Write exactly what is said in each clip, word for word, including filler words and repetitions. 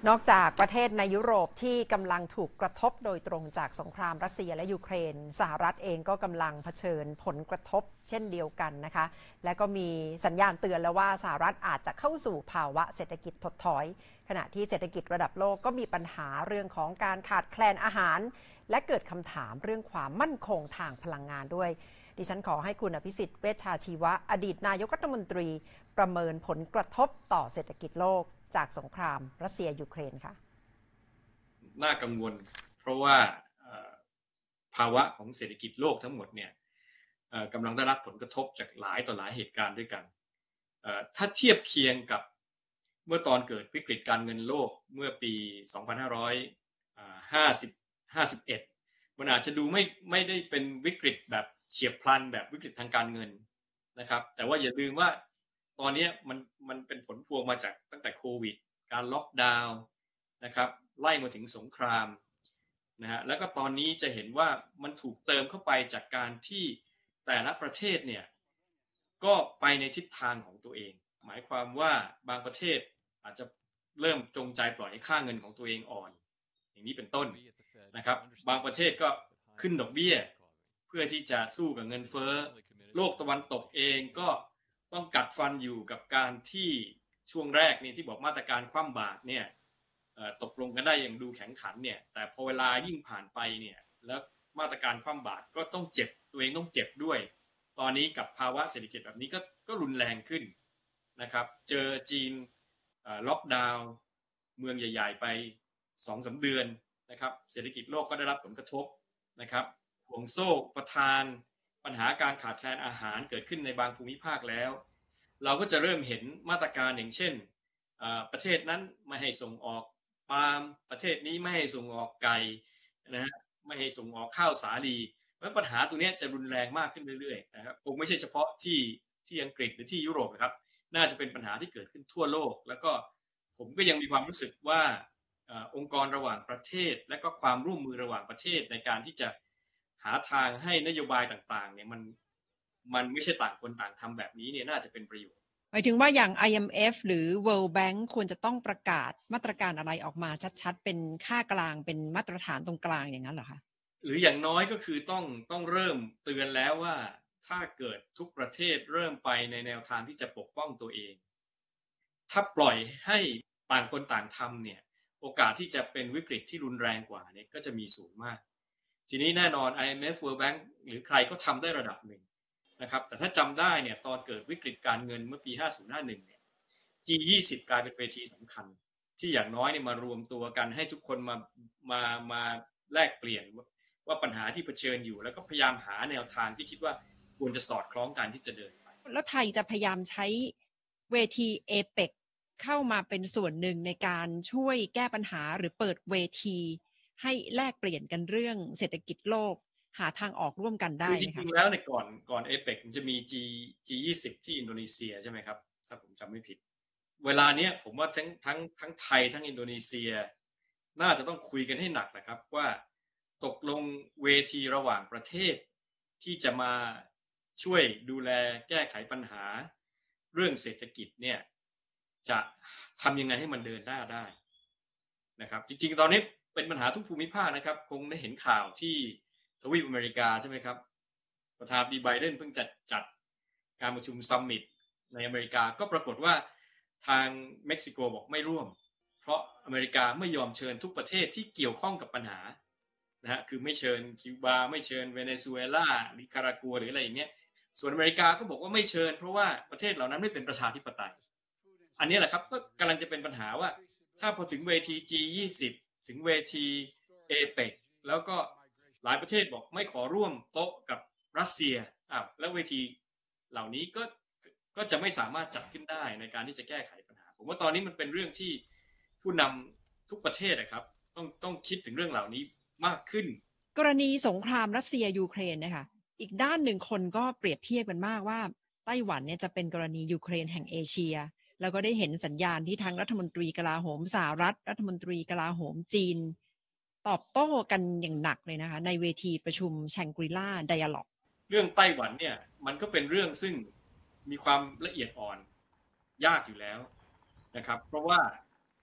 นอกจากประเทศในยุโรปที่กำลังถูกกระทบโดยตรงจากสงครามรัสเซียและยูเครนสหรัฐเองก็กำลังเผชิญผลกระทบเช่นเดียวกันนะคะและก็มีสัญญาณเตือนแล้วว่าสหรัฐอาจจะเข้าสู่ภาวะเศรษฐกิจถดถอยขณะที่เศรษฐกิจระดับโลกก็มีปัญหาเรื่องของการขาดแคลนอาหารและเกิดคำถามเรื่องความมั่นคงทางพลังงานด้วยดิฉันขอให้คุณอภิสิทธิ์เวชชาชีวะอดีตนายกรัฐมนตรีประเมินผลกระทบต่อเศรษฐกิจโลกจากสงครามรัสเซียยูเครนค่ะน่ากังวลเพราะว่าภาวะของเศรษฐกิจโลกทั้งหมดเนี่ยกำลังได้รับผลกระทบจากหลายต่อหลายเหตุการณ์ด้วยกันถ้าเทียบเคียงกับเมื่อตอนเกิดวิกฤตการเงินโลกเมื่อปีสองพันห้าร้อยห้าสิบเอ็ดมันอาจจะดูไม่ไม่ได้เป็นวิกฤตแบบเฉียบพลันแบบวิกฤตทางการเงินนะครับแต่ว่าอย่าลืมว่าตอนนี้มันมันเป็นผลพวงมาจากตั้งแต่โควิดการล็อกดาวน์นะครับไล่มาถึงสงครามนะฮะแล้วก็ตอนนี้จะเห็นว่ามันถูกเติมเข้าไปจากการที่แต่ละประเทศเนี่ยก็ไปในทิศทางของตัวเองหมายความว่าบางประเทศอาจจะเริ่มจงใจปล่อยให้ค่าเงินของตัวเองอ่อนอย่างนี้เป็นต้นนะครับบางประเทศก็ขึ้นดอกเบี้ยเพื่อที่จะสู้กับเงินเฟ้อโลกตะวันตกเองก็ต้องกัดฟันอยู่กับการที่ช่วงแรกนี่ที่บอกมาตรการคว่ำบาตรเนี่ยตกลงกันได้อย่างดูแข็งขันเนี่ยแต่พอเวลายิ่งผ่านไปเนี่ยแล้วมาตรการคว่ำบาตรก็ต้องเจ็บตัวเองต้องเจ็บด้วยตอนนี้กับภาวะเศรษฐกิจแบบนี้ก็ก็รุนแรงขึ้นนะครับเจอจีนล็อกดาวน์เมืองใหญ่ๆไป สองถึงสาม เดือนนะครับเศรษฐกิจโลกก็ได้รับผลกระทบนะครับห่วงโซ่ประทานปัญหาการขาดแคลนอาหารเกิดขึ้นในบางภูมิภาคแล้วเราก็จะเริ่มเห็นมาตรการอย่างเช่นประเทศนั้นไม่ให้ส่งออกปาล์มประเทศนี้ไม่ให้ส่งออกไก่นะฮะไม่ให้ส่งออกข้าวสาลีเพราะปัญหาตัวนี้จะรุนแรงมากขึ้นเรื่อยๆนะครับคงไม่ใช่เฉพาะที่ที่อังกฤษหรือที่ยุโรปนะครับน่าจะเป็นปัญหาที่เกิดขึ้นทั่วโลกแล้วก็ผมก็ยังมีความรู้สึกว่าองค์กรระหว่างประเทศและก็ความร่วมมือระหว่างประเทศในการที่จะหาทางให้นโยบายต่างๆเนี่ยมันมันไม่ใช่ต่างคนต่างทำแบบนี้เนี่ยน่าจะเป็นประโยชน์หมายถึงว่าอย่าง ไอ เอ็ม เอฟ หรือ World Bank ควรจะต้องประกาศมาตรการอะไรออกมาชัดๆเป็นค่ากลางเป็นมาตรฐานตรงกลางอย่างนั้นเหรอคะหรืออย่างน้อยก็คือต้องต้องเริ่มเตือนแล้วว่าถ้าเกิดทุกประเทศเริ่มไปในแนวทางที่จะปกป้องตัวเองถ้าปล่อยให้ต่างคนต่างทำเนี่ยโอกาสที่จะเป็นวิกฤตที่รุนแรงกว่าเนี่ยก็จะมีสูงมากทีนี้แน่นอน ไอ เอ็ม เอฟ World Bank หรือใครก็ทำได้ระดับหนึ่งนะครับแต่ถ้าจำได้เนี่ยตอนเกิดวิกฤตการเงินเมื่อปีห้าสิบ ห้าสิบเอ็ดเนี่ย จี ยี่สิบ กลายเป็นเวทีสำคัญที่อย่างน้อยเนี่ยมารวมตัวกันให้ทุกคนมามามาแลกเปลี่ยนว่าปัญหาที่เผชิญอยู่แล้วก็พยายามหาแนวทางที่คิดว่าควรจะสอดคล้องกันที่จะเดินไปแล้วไทยจะพยายามใช้เวที เอ เปค เข้ามาเป็นส่วนหนึ่งในการช่วยแก้ปัญหาหรือเปิดเวทีให้แลกเปลี่ยนกันเรื่องเศรษฐกิจโลกหาทางออกร่วมกันได้คือจริงๆแล้วในก่อนก่อน เอ เปค มันจะมี G จี ยี่สิบ ที่อินโดนีเซียใช่ไหมครับถ้าผมจำไม่ผิดเวลาเนี้ยผมว่าทั้งทั้งทั้งไทยทั้งอินโดนีเซียน่าจะต้องคุยกันให้หนักนะครับว่าตกลงเวทีระหว่างประเทศที่จะมาช่วยดูแลแก้ไขปัญหาเรื่องเศรษฐกิจเนี่ยจะทำยังไงให้มันเดินหน้าได้นะครับจริงๆตอนนี้เป็นปัญหาทุกภูมิภาคนะครับคงได้เห็นข่าวที่ทวีปอเมริกาใช่ไหมครับประธานาธิบดีไบเดนเพิ่งจัดจัดการประชุมซัมมิตในอเมริกาก็ปรากฏว่าทางเม็กซิโกบอกไม่ร่วมเพราะอเมริกาไม่ยอมเชิญทุกประเทศที่เกี่ยวข้องกับปัญหานะฮะคือไม่เชิญคิวบาไม่เชิญเวเนซุเอลานิการากัวหรืออะไรอย่างเงี้ยส่วนอเมริกาก็บอกว่าไม่เชิญเพราะว่าประเทศเหล่านั้นไม่เป็นประชาธิปไตยอันนี้แหละครับก็กำลังจะเป็นปัญหาว่าถ้าพอถึงเวที จี ยี่สิบ ถึงเวที เอ เปค แล้วก็หลายประเทศบอกไม่ขอร่วมโต๊ะกับรัสเซียอ้าวแล้วเวทีเหล่านี้ก็ก็จะไม่สามารถจัดขึ้นได้ในการที่จะแก้ไขปัญหาผมว่าตอนนี้มันเป็นเรื่องที่ผู้นำทุกประเทศนะครับต้องต้องคิดถึงเรื่องเหล่านี้มากขึ้นกรณีสงครามรัสเซียยูเครนนะคะอีกด้านหนึ่งคนก็เปรียบเทียบกันมากว่าไต้หวันเนี่ยจะเป็นกรณียูเครนแห่งเอเชียแล้วก็ได้เห็นสัญญาณที่ทางรัฐมนตรีกลาโหมสหรัฐรัฐมนตรีกลาโหมจีนตอบโต้กันอย่างหนักเลยนะคะในเวทีประชุมแชงกรีล่าไดอะล็อกเรื่องไต้หวันเนี่ยมันก็เป็นเรื่องซึ่งมีความละเอียดอ่อนยากอยู่แล้วนะครับเพราะว่า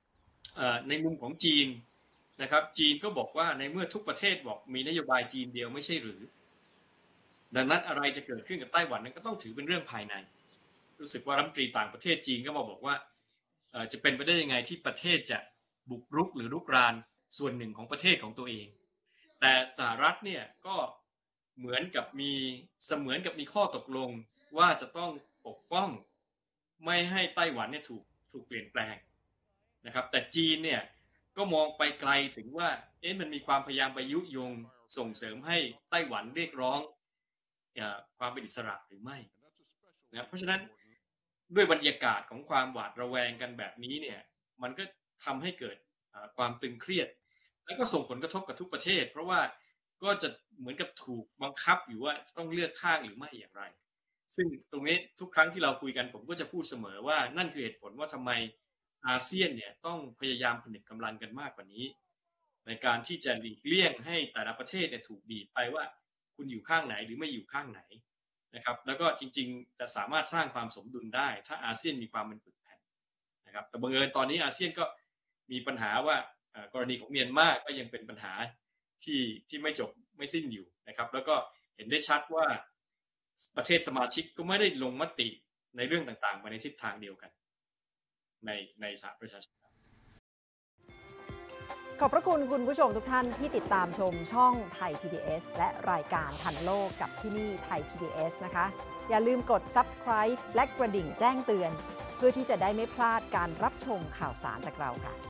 ในมุมของจีนนะครับจีนก็บอกว่าในเมื่อทุกประเทศบอกมีนโยบายจีนเดียวไม่ใช่หรือดังนั้นอะไรจะเกิดขึ้นกับไต้หวันนั้นก็ต้องถือเป็นเรื่องภายในรู้สึกว่ารัฐมนตรีต่างประเทศจีนก็มาบอกว่าจะเป็นไปได้ยังไงที่ประเทศจะบุกรุกหรือรุกรานส่วนหนึ่งของประเทศของตัวเองแต่สหรัฐเนี่ยก็เหมือนกับมีเสมือนกับมีข้อตกลงว่าจะต้องปกป้องไม่ให้ไต้หวันเนี่ยถูกถูกเปลี่ยนแปลงนะครับแต่จีนเนี่ยก็มองไปไกลถึงว่าเอ๊ะมันมีความพยายามไปยุยงส่งเสริมให้ไต้หวันเรียกร้องความเป็นอิสระหรือไม่นะเพราะฉะนั้นด้วยบรรยากาศของความหวาดระแวงกันแบบนี้เนี่ยมันก็ทำให้เกิดความตึงเครียดแล้วก็ส่งผลกระทบกับทุกประเทศเพราะว่าก็จะเหมือนกับถูกบังคับอยู่ว่าต้องเลือกข้างหรือไม่อย่างไรซึ่งตรงนี้ทุกครั้งที่เราคุยกันผมก็จะพูดเสมอว่านั่นคือเหตุผลว่าทำไมอาเซียนเนี่ยต้องพยายามผนึกกำลังกันมากกว่านี้ในการที่จะหลีกเลี่ยงให้แต่ละประเทศเนี่ยถูกบีบไปว่าคุณอยู่ข้างไหนหรือไม่อยู่ข้างไหนนะครับแล้วก็จริงๆจะสามารถสร้างความสมดุลได้ถ้าอาเซียนมีความเป็นปึกแผ่นนะครับแต่บังเอิญตอนนี้อาเซียนก็มีปัญหาว่ากรณีของเมียนมาก็ยังเป็นปัญหาที่ที่ไม่จบไม่สิ้นอยู่นะครับแล้วก็เห็นได้ชัดว่าประเทศสมาชิกก็ไม่ได้ลงมติในเรื่องต่างๆไปในทิศทางเดียวกันในในสหประชาชาติขอบพระคุณคุณผู้ชมทุกท่านที่ติดตามชมช่องไทย พี บี เอส และรายการทันโลกกับที่นี่ไทย พี บี เอส นะคะอย่าลืมกด ซับสไครบ์ และกระดิ่งแจ้งเตือนเพื่อที่จะได้ไม่พลาดการรับชมข่าวสารจากเราค่ะ